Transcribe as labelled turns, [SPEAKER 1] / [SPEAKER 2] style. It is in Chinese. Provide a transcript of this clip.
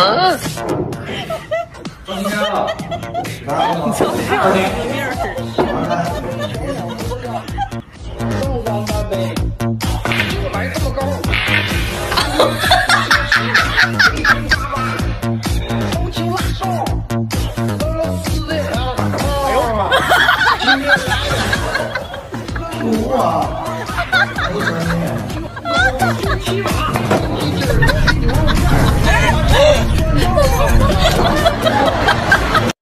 [SPEAKER 1] 放心了，
[SPEAKER 2] 你就这样面儿。
[SPEAKER 3] 来这么高。红旗拉手，俄罗斯的。哎呦我妈！今天来了，牛啊！牛骑马。